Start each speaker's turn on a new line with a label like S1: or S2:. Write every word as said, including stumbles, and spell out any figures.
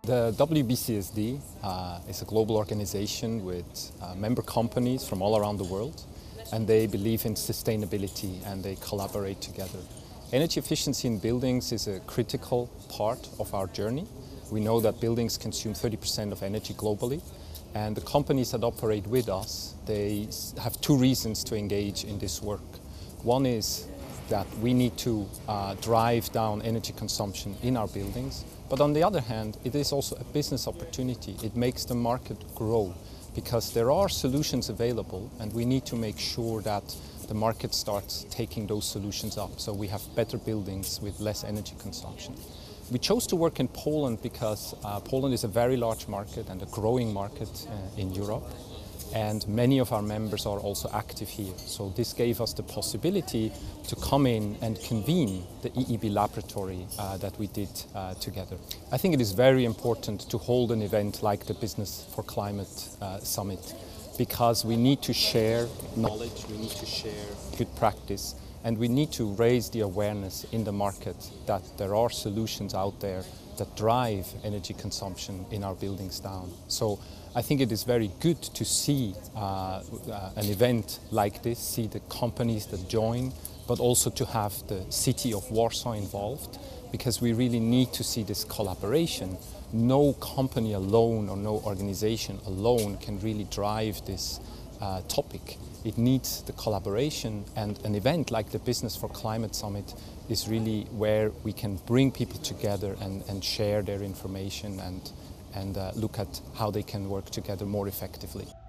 S1: The W B C S D uh, is a global organization with uh, member companies from all around the world, and they believe in sustainability and they collaborate together. Energy efficiency in buildings is a critical part of our journey. We know that buildings consume thirty percent of energy globally, and the companies that operate with us, they have two reasons to engage in this work. One is that we need to uh, drive down energy consumption in our buildings. But on the other hand, it is also a business opportunity. It makes the market grow because there are solutions available, and we need to make sure that the market starts taking those solutions up so we have better buildings with less energy consumption. We chose to work in Poland because uh, Poland is a very large market and a growing market uh, in Europe. And many of our members are also active here. So this gave us the possibility to come in and convene the E E B laboratory uh, that we did uh, together. I think it is very important to hold an event like the Business for Climate uh, Summit, because we need to share knowledge, we need to share good practice, and we need to raise the awareness in the market that there are solutions out there that drive energy consumption in our buildings down. So I think it is very good to see uh, uh, an event like this, see the companies that join, but also to have the city of Warsaw involved, because we really need to see this collaboration. No company alone or no organization alone can really drive this uh, topic. It needs the collaboration, and an event like the Business for Climate Summit is really where we can bring people together and, and share their information and, and uh, look at how they can work together more effectively.